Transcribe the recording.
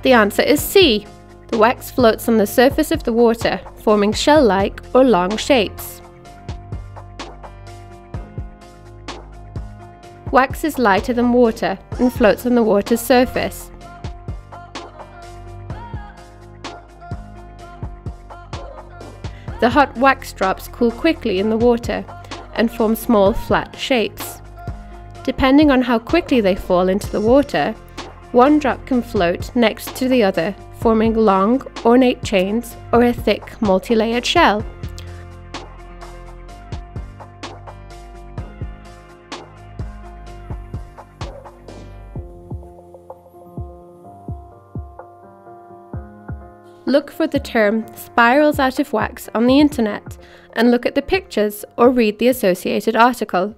The answer is C. The wax floats on the surface of the water, forming shell-like or long shapes. Wax is lighter than water and floats on the water's surface. The hot wax drops cool quickly in the water and form small flat shapes. Depending on how quickly they fall into the water, one drop can float next to the other, forming long, ornate chains or a thick, multi-layered shell. Look for the term spirals out of wax on the internet and look at the pictures or read the associated article.